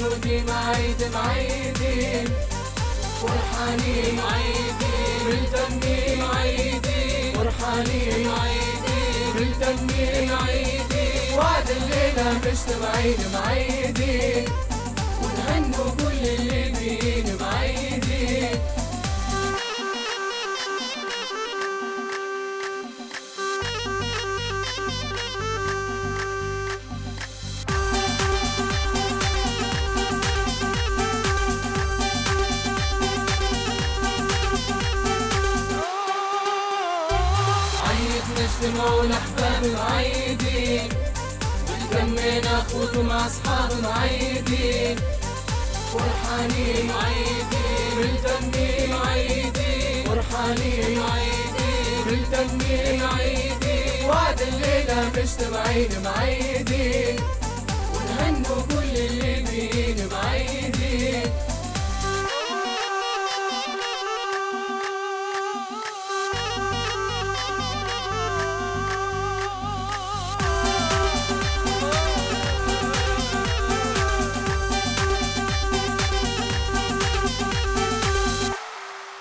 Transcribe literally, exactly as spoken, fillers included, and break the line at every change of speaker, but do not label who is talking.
مولودين عيد معيدين فرحانين عيدين ملتمين عيدين فرحانين عيدين ملتمين عيدين وعد الليلة مجتمعين معيدين ونهنوا كل اللي بين معيدين. نجتمعوا الأحباب معيدين ونكمل أخوت مع أصحاب معيدين فرحانين معيدين ملتمين معيدين فرحانين معيدين ملتمين معيدين وعد الليلة مجتمعين معيدين ونهنوا كل اللي بين معيدين.